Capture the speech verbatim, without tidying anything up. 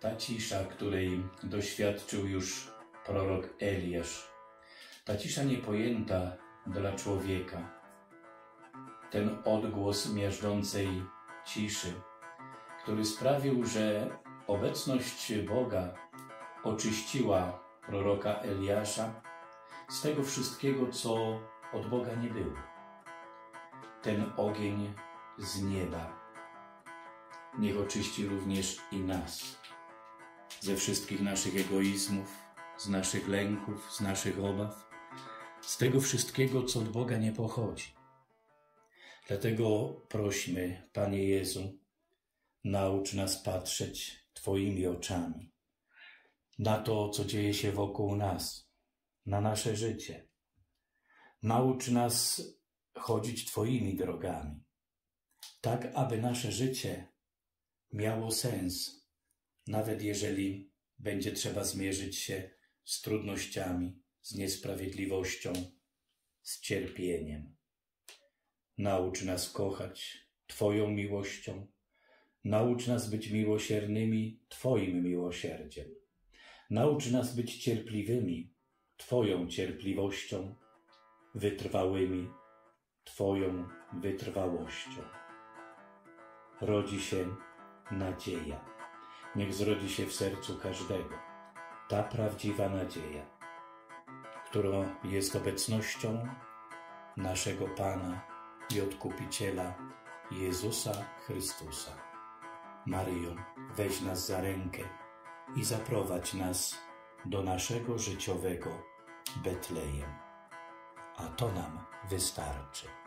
Ta cisza, której doświadczył już prorok Eliasz, ta cisza niepojęta dla człowieka, ten odgłos miażdżącej ciszy, który sprawił, że obecność Boga oczyściła proroka Eliasza z tego wszystkiego, co od Boga nie było. Ten ogień z nieba niech oczyści również i nas ze wszystkich naszych egoizmów, z naszych lęków, z naszych obaw, z tego wszystkiego, co od Boga nie pochodzi. Dlatego prośmy, Panie Jezu, naucz nas patrzeć Twoimi oczami na to, co dzieje się wokół nas, na nasze życie. Naucz nas chodzić Twoimi drogami, tak aby nasze życie miało sens, nawet jeżeli będzie trzeba zmierzyć się z trudnościami, z niesprawiedliwością, z cierpieniem. Naucz nas kochać Twoją miłością, naucz nas być miłosiernymi Twoim miłosierdziem. Naucz nas być cierpliwymi Twoją cierpliwością, wytrwałymi Twoją wytrwałością. Rodzi się nadzieja. Niech zrodzi się w sercu każdego ta prawdziwa nadzieja, którą jest obecnością naszego Pana i Odkupiciela Jezusa Chrystusa. Maryjo, weź nas za rękę i zaprowadź nas do naszego życiowego Betlejem, a to nam wystarczy.